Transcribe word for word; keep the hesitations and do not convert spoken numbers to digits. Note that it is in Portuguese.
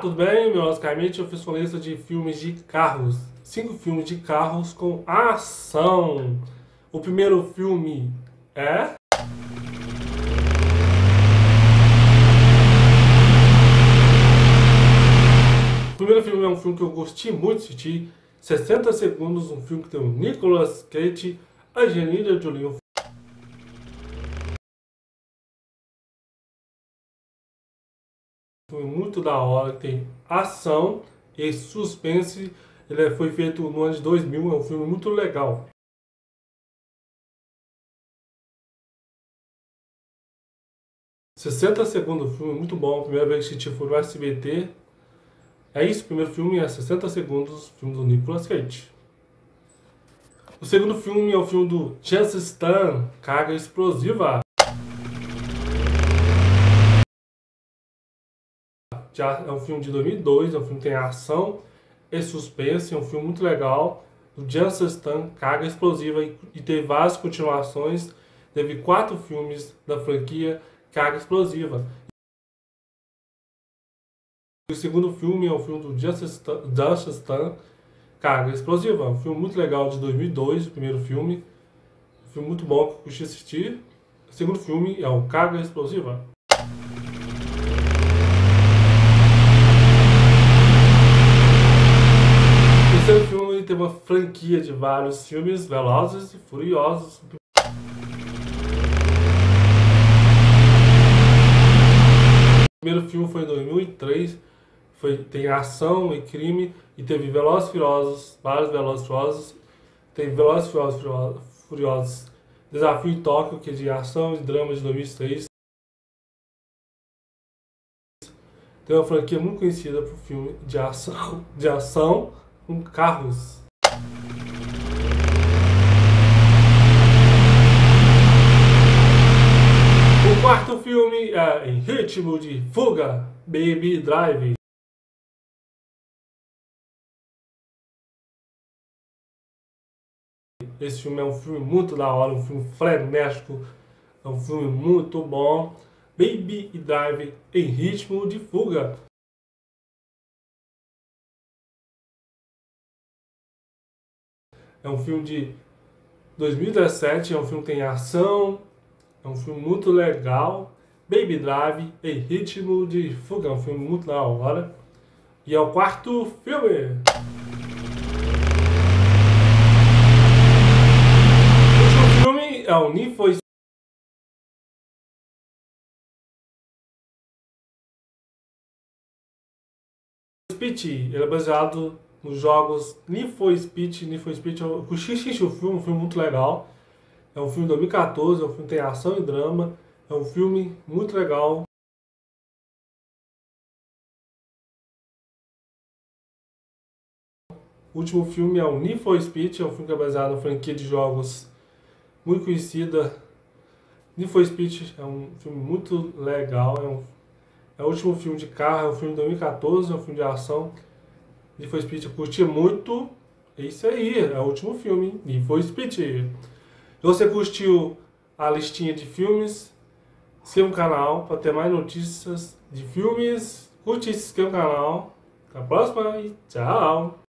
tudo bem? Meu nome é Oscar, eu fiz uma lista de filmes de carros. Cinco filmes de carros com ação. O primeiro filme é... O primeiro filme é um filme que eu gostei muito de assistir. sessenta segundos, um filme que tem o Nicolas Cage, a Angelina Jolie. Um filme muito da hora, que tem ação e suspense. Ele foi feito no ano de dois mil, é um filme muito legal. sessenta segundos, filme muito bom. A primeira vez que assisti foi no S B T. É isso, o primeiro filme é sessenta segundos, filme do Nicolas Cage. O segundo filme é o filme do Jason Statham, Carga Explosiva. Já é um filme de dois mil e dois, é um filme que tem ação e suspense, é um filme muito legal. Do Jason Statham, Carga Explosiva, e, e teve várias continuações. Teve quatro filmes da franquia Carga Explosiva. O segundo filme é o filme do Jason Statham, Carga Explosiva. Um filme muito legal de dois mil e dois, o primeiro filme. Um filme muito bom que eu curti assistir. O segundo filme é o Carga Explosiva. O terceiro filme tem uma franquia de vários filmes, Velozes e Furiosos. O primeiro filme foi em dois mil e três. Foi, tem ação e crime, e teve Velozes e Furiosos, vários Velozes e Furiosos. Teve Velozes e Furiosos, Furiosos Desafio em Tóquio, que é de ação e drama de dois mil e seis. Tem uma franquia muito conhecida por filme de ação, de ação com carros. O quarto filme é Em Ritmo de Fuga, Baby Drive. Esse filme é um filme muito da hora, um filme frenético, é um filme muito bom. Baby Drive, Em Ritmo de Fuga. É um filme de dois mil e dezessete, é um filme que tem ação, é um filme muito legal. Baby Drive, Em Ritmo de Fuga, é um filme muito da hora. E é o quarto filme. É o Need for Speed. Ele é baseado nos jogos Need for Speed. Need for Speed, eu curti o filme, um filme muito legal. É um filme de dois mil e quatorze, é um filme que tem ação e drama. É um filme muito legal. O último filme é o Need for Speed, é um filme que é baseado na franquia de jogos muito conhecida. Need for Speed é um filme muito legal, é, um, é o último filme de carro, é um filme de dois mil e quatorze, é um filme de ação. Need for Speed eu curti muito, é isso aí, é o último filme, Need for Speed. Se você curtiu a listinha de filmes, siga o canal para ter mais notícias de filmes, curte e se inscreva no canal. Até a próxima e tchau!